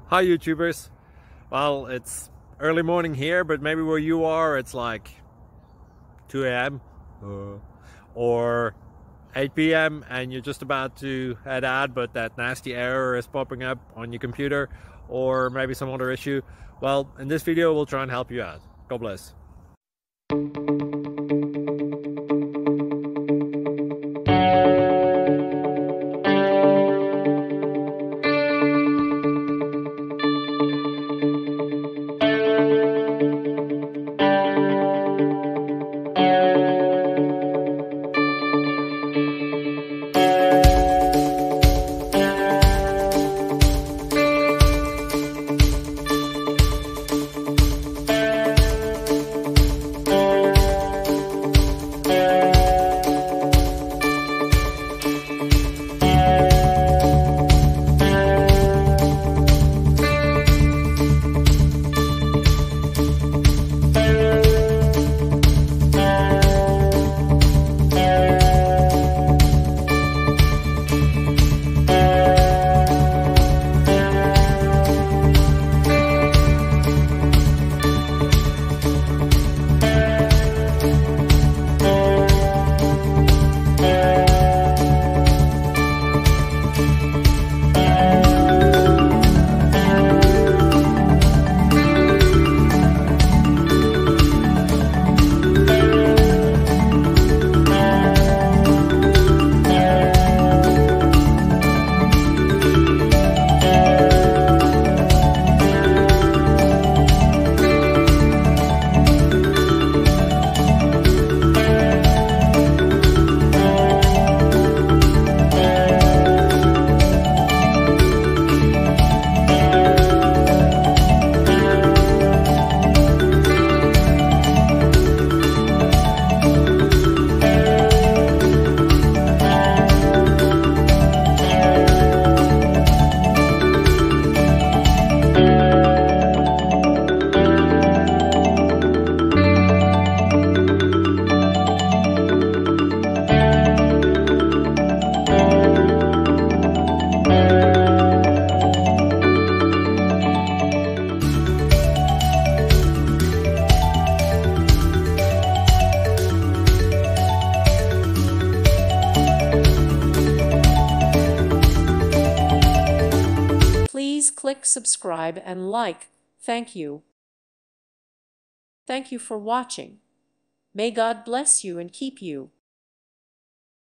Hi YouTubers. Well, it's early morning here, but maybe where you are it's like 2 a.m. or 8 p.m. and you're just about to head out, but that nasty error is popping up on your computer, or maybe some other issue. Well, in this video we'll try and help you out. God bless. Please click subscribe and like. Thank you. Thank you for watching. May God bless you and keep you.